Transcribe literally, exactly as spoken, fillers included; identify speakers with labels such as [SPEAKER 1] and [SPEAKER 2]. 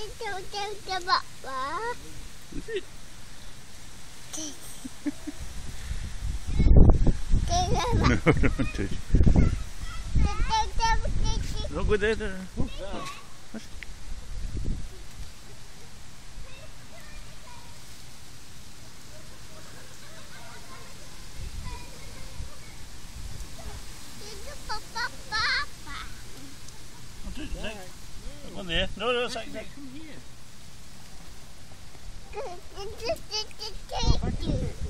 [SPEAKER 1] Who's it? No, don't touch. Don't go there. there. Oh, oh. What's- Don't touch it, Zach. Don't go there. No, no, Zach, Zach, come here.
[SPEAKER 2] Thank you.